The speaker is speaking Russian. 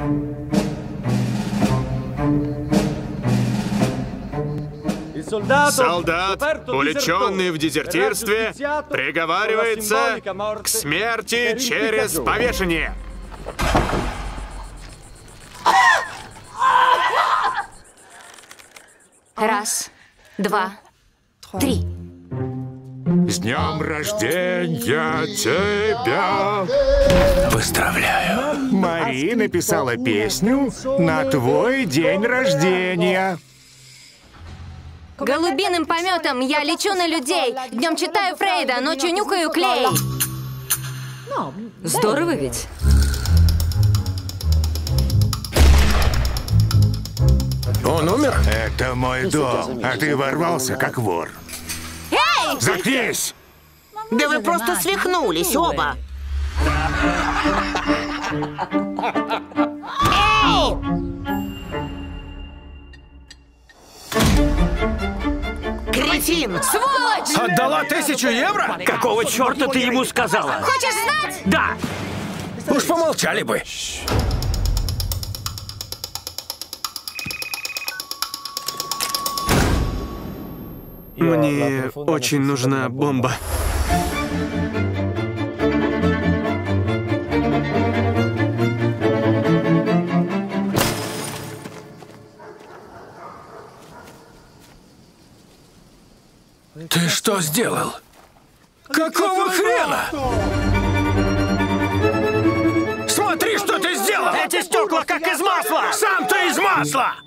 Солдат, увлеченный в дезертирстве, приговаривается к смерти через повешение. Раз, два, три. С днем рождения тебя! Поздравляю. Мари написала песню на твой день рождения. Голубиным пометом я лечу на людей. Днем читаю Фрейда, ночью нюхаю клей. Здорово ведь? Он умер? Это мой дом, а ты ворвался как вор. Эй! Заткнись! Да вы просто свихнулись оба. Эй! Кретин! Сволочь! Отдала 1000 евро? Какого черта ты ему сказала? Хочешь знать? Да! Уж помолчали бы. Мне очень нужна бомба. Ты что сделал? Какого хрена? Смотри, что ты сделал! Эти стекла как из масла! Сам ты из масла!